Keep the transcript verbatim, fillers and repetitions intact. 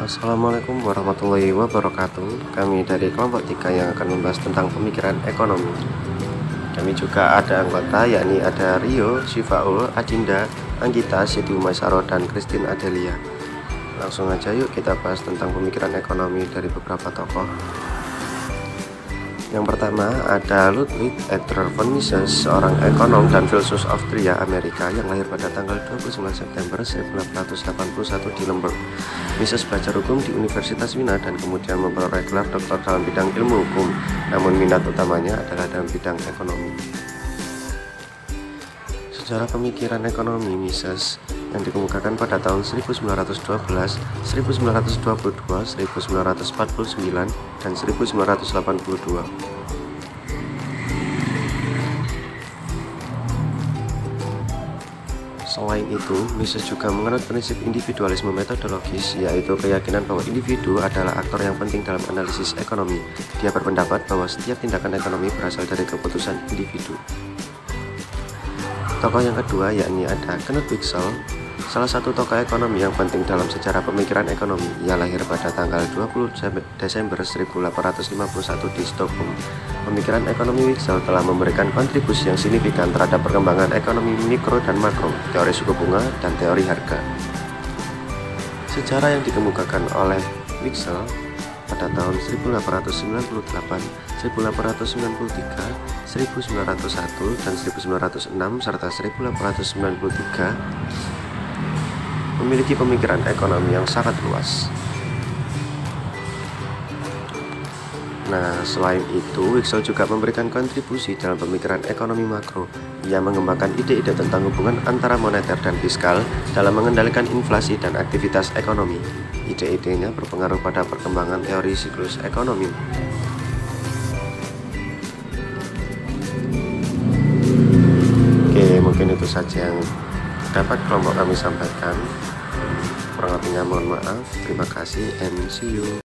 Assalamualaikum warahmatullahi wabarakatuh. Kami dari kelompok tiga yang akan membahas tentang pemikiran ekonomi. Kami juga ada anggota, yakni ada Rio, Sifaul, Adinda, Anggita, Siti Umaisaro, dan Christine Adelia. Langsung aja yuk kita bahas tentang pemikiran ekonomi dari beberapa tokoh. Yang pertama ada Ludwig Edler von Mises, seorang ekonom dan filsuf Austria Amerika yang lahir pada tanggal dua puluh sembilan September seribu delapan ratus delapan puluh satu di Lemberg. Mises belajar hukum di Universitas Wina dan kemudian memperoleh gelar doktor dalam bidang ilmu hukum, namun minat utamanya adalah dalam bidang ekonomi. Sejarah pemikiran ekonomi Mises yang dikemukakan pada tahun seribu sembilan ratus dua belas, seribu sembilan ratus dua puluh dua, seribu sembilan ratus empat puluh sembilan, dan seribu sembilan ratus delapan puluh dua. Selain itu, Mises juga menganut prinsip individualisme metodologis, yaitu keyakinan bahwa individu adalah aktor yang penting dalam analisis ekonomi. Dia berpendapat bahwa setiap tindakan ekonomi berasal dari keputusan individu. Tokoh yang kedua yakni ada Knut Wicksell, salah satu tokoh ekonomi yang penting dalam sejarah pemikiran ekonomi. Ia lahir pada tanggal dua puluh Desember seribu delapan ratus lima puluh satu di Stockholm. Pemikiran ekonomi Wicksell telah memberikan kontribusi yang signifikan terhadap perkembangan ekonomi mikro dan makro, teori suku bunga, dan teori harga. Sejarah yang dikemukakan oleh Wicksell pada tahun seribu delapan ratus sembilan puluh delapan, seribu delapan ratus sembilan puluh tiga, seribu sembilan ratus satu, dan seribu sembilan ratus enam serta seribu delapan ratus sembilan puluh tiga memiliki pemikiran ekonomi yang sangat luas. Nah, selain itu, Wicksell juga memberikan kontribusi dalam pemikiran ekonomi makro. Ia mengembangkan ide-ide tentang hubungan antara moneter dan fiskal dalam mengendalikan inflasi dan aktivitas ekonomi. Ide-idenya berpengaruh pada perkembangan teori siklus ekonomi. Oke, mungkin itu saja yang dapat kelompok kami sampaikan. Kurang lebihnya mohon maaf. Terima kasih and see you.